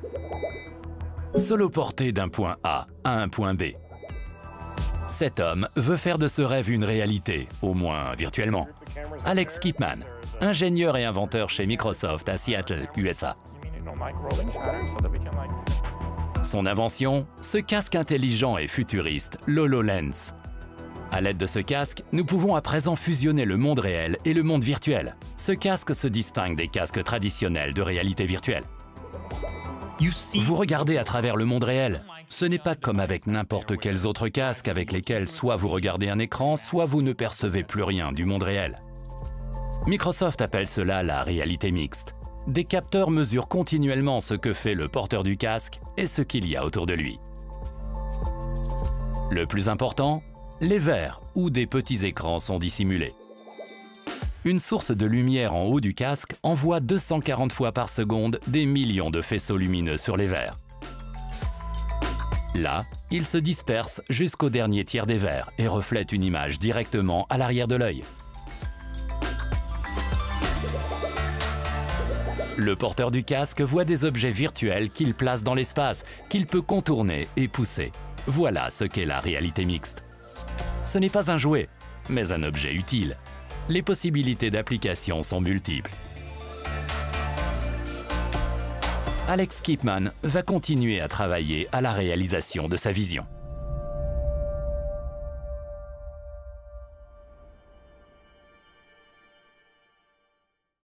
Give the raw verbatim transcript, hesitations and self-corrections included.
Soloporté d'un point A à un point B. Cet homme veut faire de ce rêve une réalité, au moins virtuellement. Alex Kipman, ingénieur et inventeur chez Microsoft à Seattle, U S A. Son invention, ce casque intelligent et futuriste, l'HoloLens. À l'aide de ce casque, nous pouvons à présent fusionner le monde réel et le monde virtuel. Ce casque se distingue des casques traditionnels de réalité virtuelle. Vous regardez à travers le monde réel. Ce n'est pas comme avec n'importe quels autres casques avec lesquels soit vous regardez un écran, soit vous ne percevez plus rien du monde réel. Microsoft appelle cela la réalité mixte. Des capteurs mesurent continuellement ce que fait le porteur du casque et ce qu'il y a autour de lui. Le plus important, les verres ou des petits écrans sont dissimulés. Une source de lumière en haut du casque envoie deux cent quarante fois par seconde des millions de faisceaux lumineux sur les verres. Là, ils se dispersent jusqu'au dernier tiers des verres et reflètent une image directement à l'arrière de l'œil. Le porteur du casque voit des objets virtuels qu'il place dans l'espace, qu'il peut contourner et pousser. Voilà ce qu'est la réalité mixte. Ce n'est pas un jouet, mais un objet utile. Les possibilités d'application sont multiples. Alex Kipman va continuer à travailler à la réalisation de sa vision.